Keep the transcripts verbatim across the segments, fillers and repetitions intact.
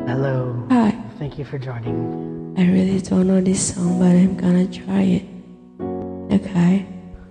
Hello. Hi. Thank you for joining. I really don't know this song, but I'm gonna try it. Okay.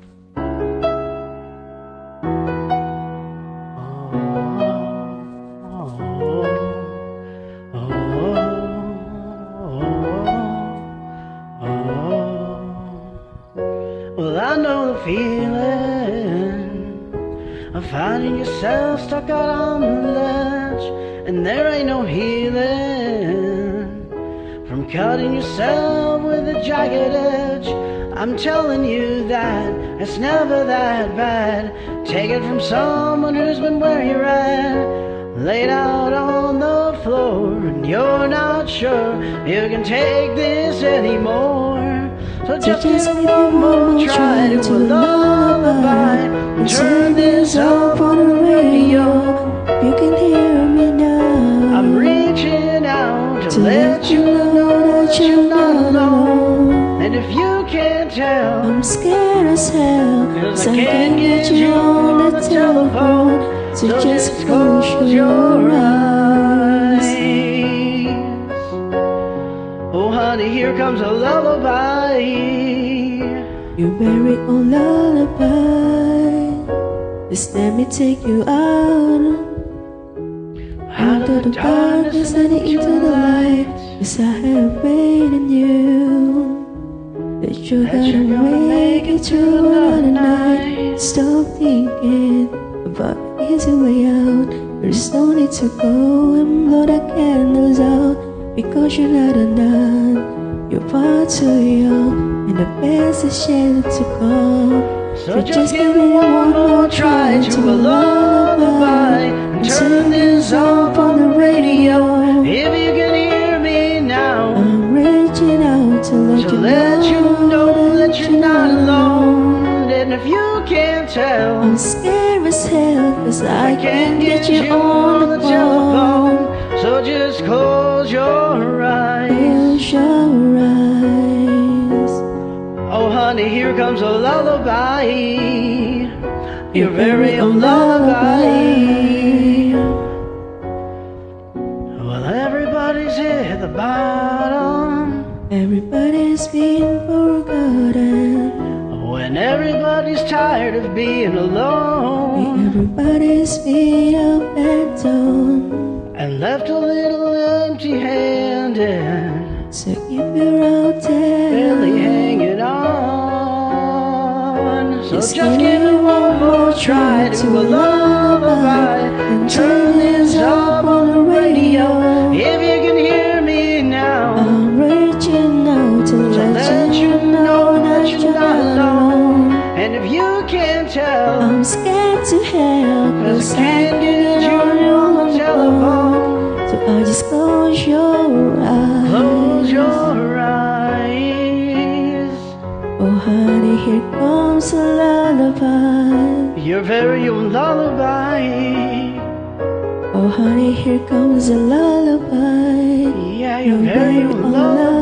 Well, I know the feeling of finding yourself stuck out on the ledge, and there ain't no healing from cutting yourself with a jagged edge. I'm telling you that it's never that bad. Take it from someone who's been where you're at, laid out on the floor, and you're not sure you can take this anymore. So just, just give it one more try to a lullaby, and turn this up on the radio. You can hear me now. I'm reaching out to, to let you know that you're not alone. And if you can't tell, I'm scared as hell, cause I can't get you on the telephone. So just close your eyes. Oh honey, here comes a lullaby. Your very own lullaby. Just let me take you out, out of the darkness and into the light. Cause I have faith in you, that you're gonna make it through another night. Stop thinking about the easy way out. There's no need to go and blow the candles out, because you're not undone. You're far too young, and the best is yet to come. So just give it one more try to a lullaby, and turn this up on the radio. If you can hear me now, I'm reaching out to let, to you, let know you know that you're not alone. And if you can't tell, I'm scared as hell, cause I, I can't get you on the telephone. So just close your eyes. Close your eyes. Oh honey, here comes a lullaby, your very own lullaby. Well, everybody's hit the bottom, everybody's been forgotten, when everybody's tired of being alone, everybody's been up and down, and left a little empty-handed. So if you're out there, barely hanging on, so just, just give it one more try to a lullaby, and turn this up on the radio. If you can hear me now, I'm reaching out to, to let, let you know that you're not alone. And if you can't tell, I'm scared to hell, cause I can't get you on the telephone. So I just close your eyes. Close your eyes. Oh honey, here comes a lullaby, your very own lullaby. Oh honey, here comes a lullaby, yeah, your very own lullaby.